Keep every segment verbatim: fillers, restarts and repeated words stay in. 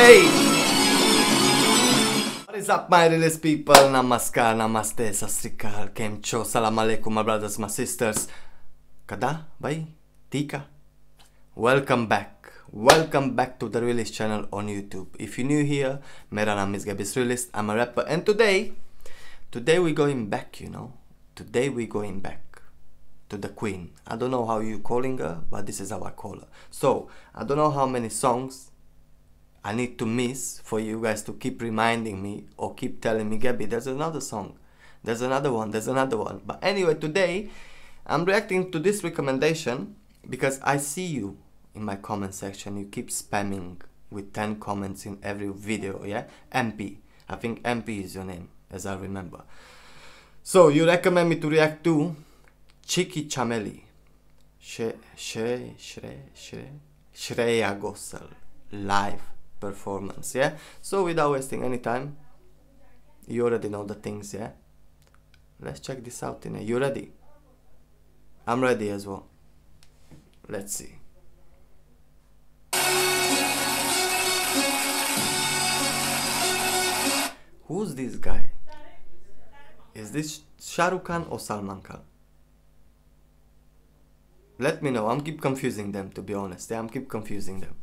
Hey! What is up, my realist people? Namaskar, namaste, sasrikal, kem cho, salam alaikum, my brothers, my sisters. Kada, bhai, tika. Welcome back. Welcome back to the Realist channel on YouTube. If you're new here, mera naam is Gabis Realist. I'm a rapper, and today, today we're going back, you know. Today we're going back to the queen. I don't know how you calling her, but this is how I call her. So, I don't know how many songs I need to miss for you guys to keep reminding me or keep telling me, Gabby, there's another song, there's another one, there's another one. But anyway, today I'm reacting to this recommendation because I see you in my comment section. You keep spamming with ten comments in every video, yeah? M P, I think M P is your name, as I remember. So you recommend me to react to Chiki Chameli, She, She, Shre, Shre, Shreya Ghosal live performance, yeah? So without wasting any time, you already know the things, yeah? Let's check this out. In you ready? I'm ready as well. Let's see. Who's this guy? Is this Shah Rukh Khan or Salman Khan? Let me know. I'm keep confusing them, to be honest. Yeah, I'm keep confusing them.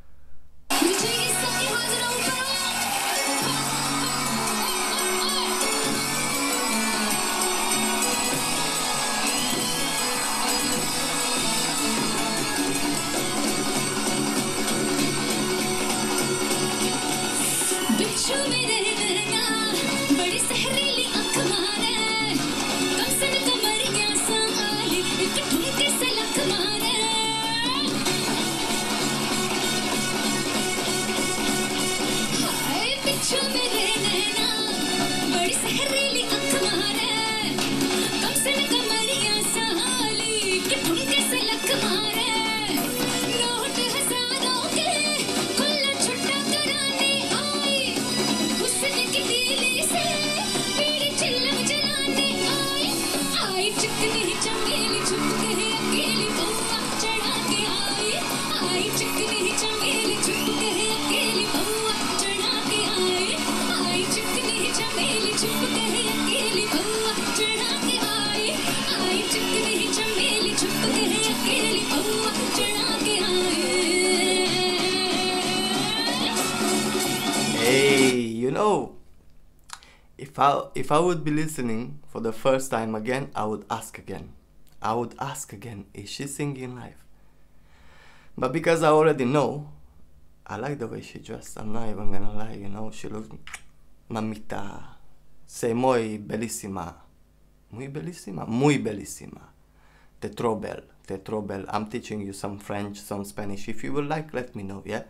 Hey, you know, if I if I would be listening for the first time again, I would ask again. I would ask again, is she singing live? But because I already know, I like the way she dressed. I'm not even gonna lie, you know, she looks mamita. Sei muy bellissima. Muy bellissima? Muy bellissima. Te trobel, te trobel. I'm teaching you some French, some Spanish. If you would like, let me know, yeah?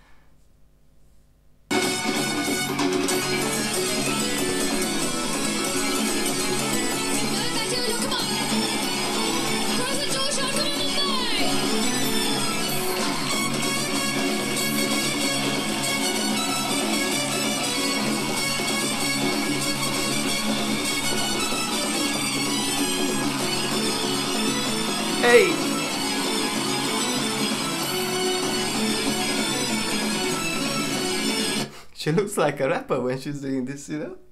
Hey! She looks like a rapper when she's doing this, you know?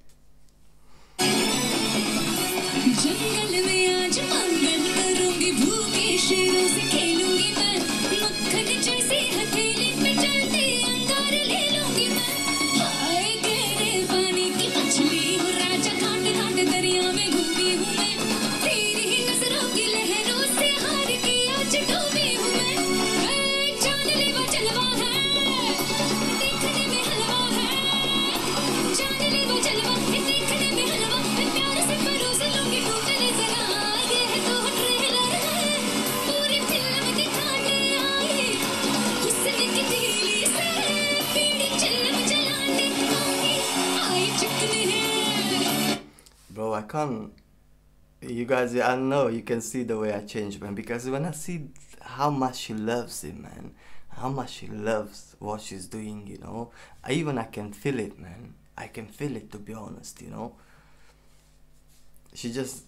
Bro, I can't, you guys, I know you can see the way I change, man, because when I see how much she loves it, man, how much she loves what she's doing, you know, I, even I can feel it, man, I can feel it, to be honest, you know, she just,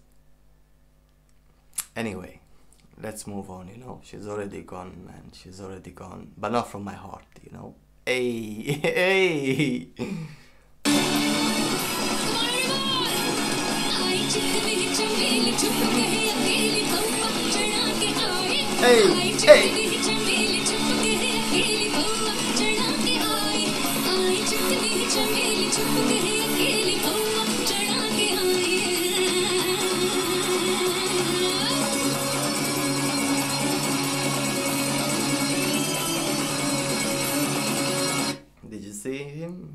anyway, let's move on, you know, she's already gone, man, she's already gone, but not from my heart, you know. Hey, hey. Hey, hey. Did you see him?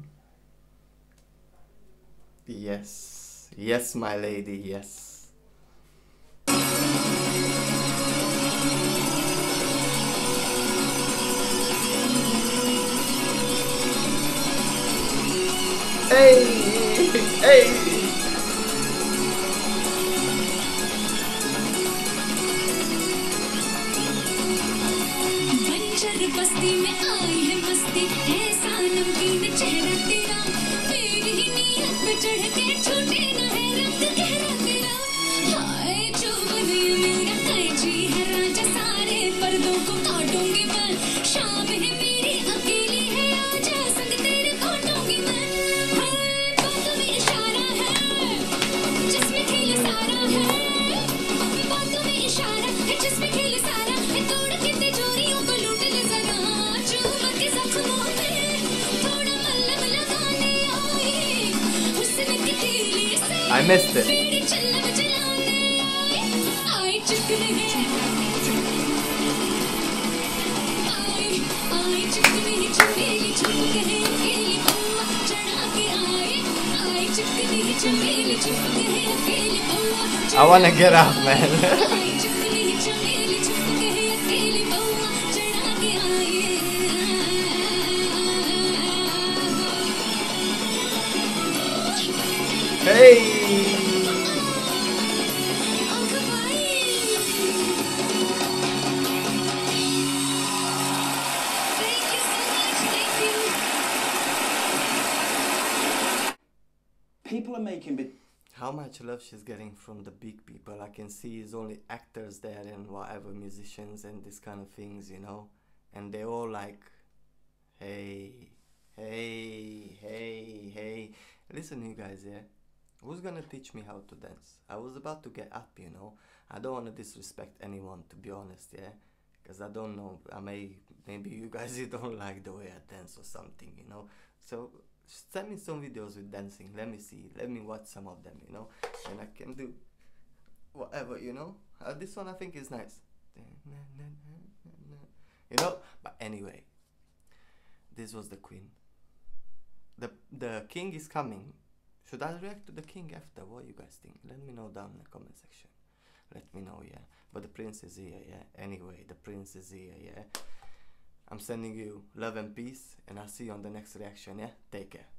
Yes, yes, my lady, yes. Hey, hey. बस्ती में आई है मस्ती ऐसा नमकीन चेहरा तेरा मेरी नीयत पे चढ़ के छूटे न है रंग गहरा तेरा हाय जो बने मेरा कैची है राजा सारे पर्दों को काटूंगी मैं शाम है मेरी अकेली है आजा संग तेरे काटूंगी मैं हाय बातों में इशारा है जिसमें खेल सारा है बातों में इशारा है जिसमें खेल सारा है तोड़ के तिजोरियों को लूट ले जरा चूम के जख्मों में थोड़ा मलहम लगाने आई हुस्न की तीली से I missed it. मेरी चलम जलाने आई आई चुकने आई आई चुकने चमेली चुप गए अकेली बउआ चढ़ा के आई आई चुकने चमेली चुप गए अकेली बउआ I wanna get up, man. आई चुकने चमेली चुप गए अकेली बउआ चढ़ा के आई Hey. आंख भाई Thank you so much, thank you. People are making big. How much love she's getting from the big people. I can see it's only actors there and whatever, musicians and this kind of things, you know. And they all like, hey, hey, hey, hey. Listen, you guys, yeah. Who's gonna teach me how to dance? I was about to get up, you know. I don't want to disrespect anyone, to be honest, yeah. Because I don't know. I may, maybe you guys you don't like the way I dance or something, you know. So send me some videos with dancing. Let me see. Let me watch some of them, you know. And I can do whatever, you know. Uh, this one I think is nice. You know. But anyway, this was the queen. The the king is coming. Should I react to the king after? What you guys think? Let me know down in the comment section. Let me know, yeah. But the prince is here, yeah. Anyway, the prince is here, yeah. I'm sending you love and peace, and I'll see you on the next reaction, yeah. Take care.